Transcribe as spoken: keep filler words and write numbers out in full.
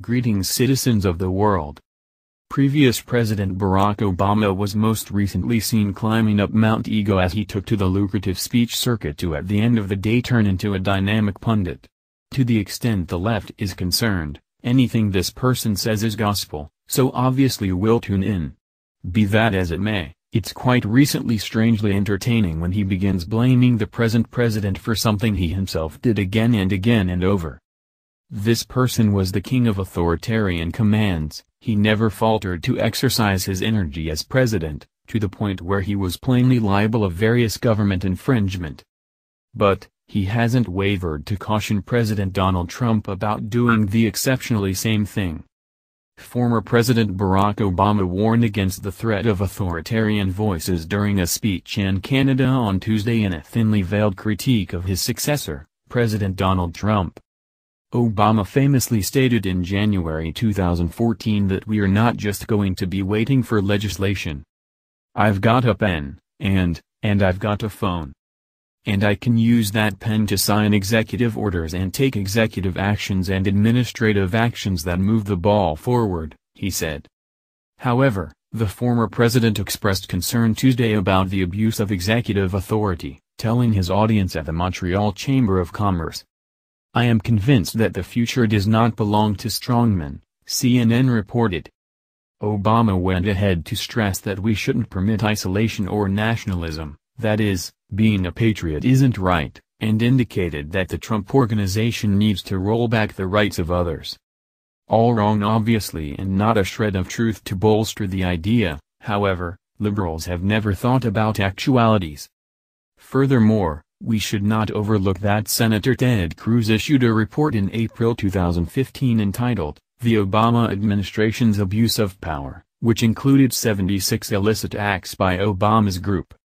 Greetings, citizens of the world. Previous President Barack Obama was most recently seen climbing up Mount Ego as he took to the lucrative speech circuit to at the end of the day turn into a dynamic pundit. To the extent the left is concerned, anything this person says is gospel, so obviously we'll tune in. Be that as it may, it's quite recently strangely entertaining when he begins blaming the present president for something he himself did again and again and over. This person was the king of authoritarian commands. He never faltered to exercise his energy as president, to the point where he was plainly liable of various government infringement. But, he hasn't wavered to caution President Donald Trump about doing the exceptionally same thing. Former President Barack Obama warned against the threat of authoritarian voices during a speech in Canada on Tuesday in a thinly veiled critique of his successor, President Donald Trump. Obama famously stated in January two thousand fourteen that we are not just going to be waiting for legislation. I've got a pen, and, and I've got a phone. And I can use that pen to sign executive orders and take executive actions and administrative actions that move the ball forward, he said. However, the former president expressed concern Tuesday about the abuse of executive authority, telling his audience at the Montreal Chamber of Commerce, "I am convinced that the future does not belong to strongmen," C N N reported. Obama went ahead to stress that we shouldn't permit isolation or nationalism, that is, being a patriot isn't right, and indicated that the Trump Organization needs to roll back the rights of others. All wrong obviously, and not a shred of truth to bolster the idea. However, liberals have never thought about actualities. Furthermore, we should not overlook that Senator Ted Cruz issued a report in April two thousand fifteen entitled, "The Obama Administration's Abuse of Power," which included seventy-six illicit acts by Obama's group.